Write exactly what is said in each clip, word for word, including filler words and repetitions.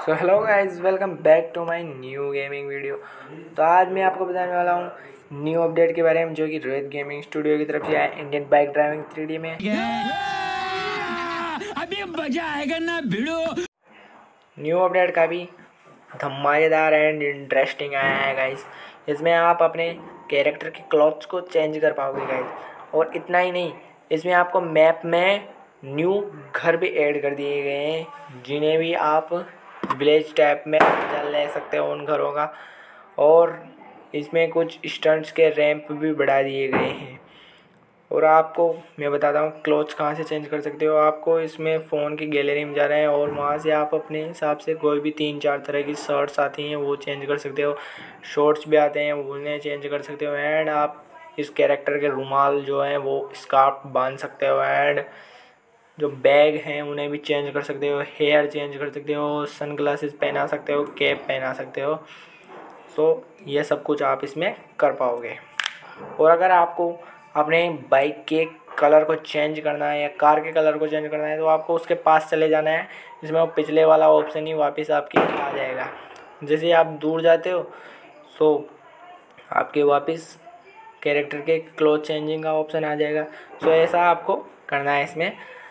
So hello guys, welcome back to my new gaming video. तो आज मैं आपको बताने वाला हूँ न्यू अपडेट के बारे में, जो कि रोहित गेमिंग स्टूडियो की तरफ से आया Indian bike driving three D में। अभी मजा आएगा ना भिड़ो। न्यू अपडेट काफ़ी धमाकेदार एंड इंटरेस्टिंग आया है गाइस। इसमें आप अपने कैरेक्टर के क्लॉथ्स को चेंज कर पाओगे गाइस। और इतना ही नहीं, इसमें आपको मैप में न्यू घर भी ऐड कर दिए गए हैं, जिन्हें भी आप विलेज टाइप में चल ले सकते हो उन घरों का। और इसमें कुछ स्टंट्स के रैंप भी बढ़ा दिए गए हैं। और आपको मैं बताता हूँ क्लोथ्स कहाँ से चेंज कर सकते हो। आपको इसमें फ़ोन की गैलरी में जाना है और वहाँ से आप अपने हिसाब से कोई भी तीन चार तरह की शर्ट्स आती हैं वो चेंज कर सकते हो। शॉर्ट्स भी आते हैं, उन्हें चेंज कर सकते हो। एंड आप इस कैरेक्टर के रुमाल जो हैं वो स्कार्फ बांध सकते हो। एंड जो बैग हैं उन्हें भी चेंज कर सकते हो, हेयर चेंज कर सकते हो, सन ग्लासेस पहना सकते हो, कैप पहना सकते हो। सो ये सब कुछ आप इसमें कर पाओगे। और अगर आपको अपने बाइक के कलर को चेंज करना है या कार के कलर को चेंज करना है तो आपको उसके पास चले जाना है। इसमें वो पिछले वाला ऑप्शन ही वापस आपके आ जाएगा। जैसे आप दूर जाते हो सो आपके वापस कैरेक्टर के क्लोथ चेंजिंग का ऑप्शन आ जाएगा। सो ऐसा आपको करना है इसमें।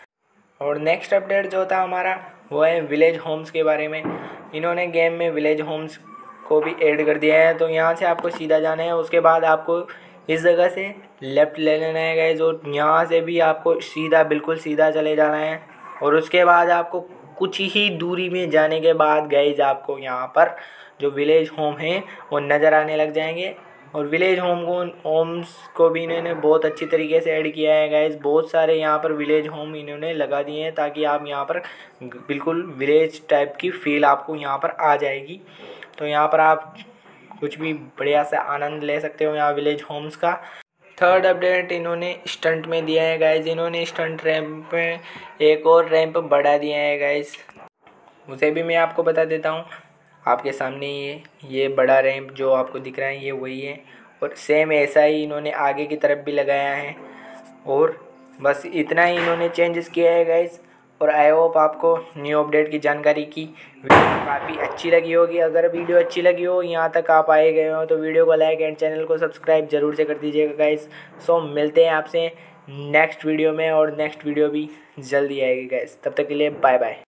और नेक्स्ट अपडेट जो था हमारा वो है विलेज होम्स के बारे में। इन्होंने गेम में विलेज होम्स को भी ऐड कर दिया है। तो यहाँ से आपको सीधा जाना है, उसके बाद आपको इस जगह से लेफ़्ट ले लेना है गाइस। और यहाँ से भी आपको सीधा बिल्कुल सीधा चले जाना है। और उसके बाद आपको कुछ ही दूरी में जाने के बाद गाइस आपको यहाँ पर जो विलेज होम है वो नज़र आने लग जाएंगे। और विलेज होम को होम्स को भी इन्होंने बहुत अच्छी तरीके से ऐड किया है गाइस। बहुत सारे यहाँ पर विलेज होम इन्होंने लगा दिए हैं ताकि आप यहाँ पर बिल्कुल विलेज टाइप की फील आपको यहाँ पर आ जाएगी। तो यहाँ पर आप कुछ भी बढ़िया से आनंद ले सकते हो यहाँ विलेज होम्स का। थर्ड अपडेट इन्होंने स्टंट में दिया है गाइस। इन्होंने स्टंट रैंप में एक और रैंप बढ़ा दिया है गाइस, उसे भी मैं आपको बता देता हूँ। आपके सामने ये ये बड़ा रैंप जो आपको दिख रहा है ये वही है। और सेम ऐसा ही इन्होंने आगे की तरफ भी लगाया है। और बस इतना ही इन्होंने चेंजेस किया है गाइस। और आई होप आपको न्यू अपडेट की जानकारी की वीडियो काफ़ी अच्छी लगी होगी। अगर वीडियो अच्छी लगी हो, यहाँ तक आप आए गए हो, तो वीडियो को लाइक एंड चैनल को सब्सक्राइब जरूर से कर दीजिएगा गाइस। सो मिलते हैं आपसे नेक्स्ट वीडियो में, और नेक्स्ट वीडियो भी जल्दी आएगी गाइस। तब तक के लिए बाय बाय।